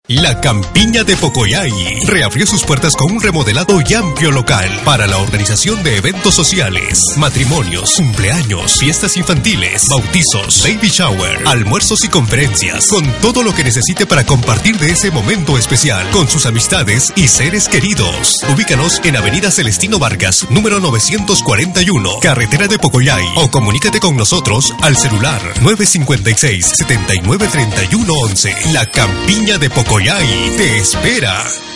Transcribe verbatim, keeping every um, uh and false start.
La Campiña de Pocoyay reabrió sus puertas con un remodelado y amplio local para la organización de eventos sociales, matrimonios, cumpleaños, fiestas infantiles, bautizos, baby shower, almuerzos y conferencias, con todo lo que necesite para compartir de ese momento especial con sus amistades y seres queridos. Ubícanos en Avenida Celestino Vargas, número novecientos cuarenta y uno, carretera de Pocoyay, o comunícate con nosotros al celular nueve cinco seis, siete nueve tres uno uno. La Campiña de Pocoyay te espera.